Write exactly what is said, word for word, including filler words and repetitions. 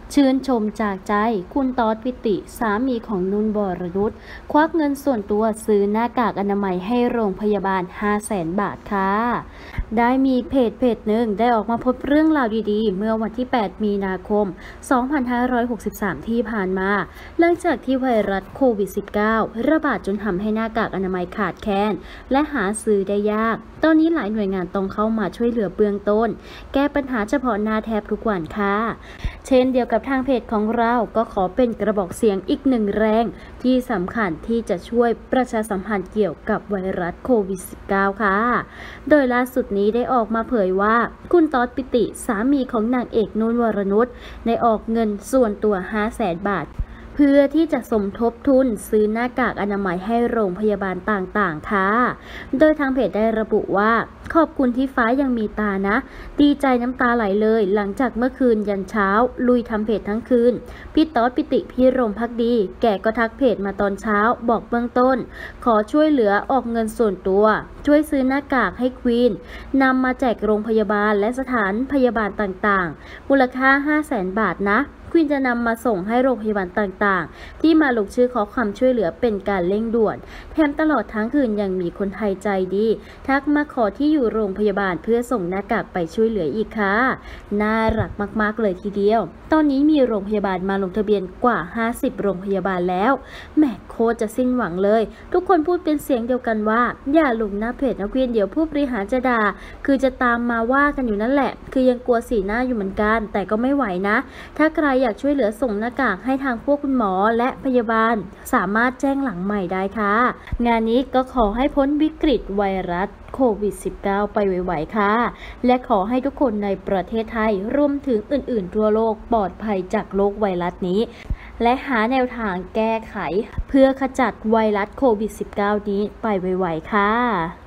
ชื่นชมจากใจคุณต๊อดปิติสามีของนุ่นวรนุชควักเงินส่วนตัวซื้อหน้ากากอนามัยให้โรงพยาบาล ห้าแสน บาทค่ะได้มีเพจเพจหนึ่งได้ออกมาโพสต์เรื่องราวดีๆเมื่อวันที่ แปด มีนาคม สองพันห้าร้อยหกสิบสาม ที่ผ่านมาหลังจากที่ไวรัสโควิด สิบเก้า ระบาดจนทำให้หน้ากากอนามัยขาดแคลนและหาซื้อได้ยากตอนนี้หลายหน่วยงานต้องเข้ามาช่วยเหลือเบื้องต้นแก้ปัญหาเฉพาะหน้าแทบทุกวันค่ะเช่นเดียวกับทางเพจของเราก็ขอเป็นกระบอกเสียงอีกหนึ่งแรงที่สำคัญที่จะช่วยประชาสัมพันธ์เกี่ยวกับไวรัสโควิด สิบเก้า ค่ะโดยล่าสุดนี้ได้ออกมาเผยว่าคุณต๊อดปิติสามีของนางเอกนุ่นวรนุชได้ออกเงินส่วนตัว ห้าแสน บาทเพื่อที่จะสมทบทุนซื้อหน้ากากอนามัยให้โรงพยาบาลต่างๆค่ะโดยทางเพจได้ระบุว่าขอบคุณที่ฟ้ายังมีตานะดีใจน้ำตาไหลเลยหลังจากเมื่อคืนยันเช้าลุยทำเพจทั้งคืนพี่ต๊อดปิติพี่รมภักดีแกก็ทักเพจมาตอนเช้าบอกเบื้องต้นขอช่วยเหลือออกเงินส่วนตัวช่วยซื้อหน้ากากให้ควีนนำมาแจกโรงพยาบาลและสถานพยาบาลต่างๆมูลค่า ห้าแสน บาทนะควีนจะนำมาส่งให้โรงพยาบาลต่างๆที่มาลงชื่อขอความช่วยเหลือเป็นการเร่งด่วนแถมตลอดทั้งคืนยังมีคนไทยใจดีทักมาขอที่อยู่โรงพยาบาลเพื่อส่งหน้ากากไปช่วยเหลืออีกค่ะน่ารักมากๆเลยทีเดียวตอนนี้มีโรงพยาบาลมาลงทะเบียนกว่าห้าสิบโรงพยาบาลแล้วแหมโคตรจะสิ้นหวังเลยทุกคนพูดเป็นเสียงเดียวกันว่าอย่าลงหน้าเพจนะควีนเดี๋ยวผู้บริหารจะด่าคือจะตามมาว่ากันอยู่นั่นแหละคือยังกลัวสีหน้าอยู่เหมือนกันแต่ก็ไม่ไหวนะถ้าใครอยากช่วยเหลือส่งหน้ากากให้ทางพวกคุณหมอและพยาบาลสามารถแจ้งหลังใหม่ได้ค่ะงานนี้ก็ขอให้พ้นวิกฤตไวรัสโควิด สิบเก้า ไปไวๆค่ะและขอให้ทุกคนในประเทศไทยรวมถึงอื่นๆทั่วโลกปลอดภัยจากโรคไวรัสนี้และหาแนวทางแก้ไขเพื่อขจัดไวรัสโควิด สิบเก้า นี้ไปไวๆค่ะ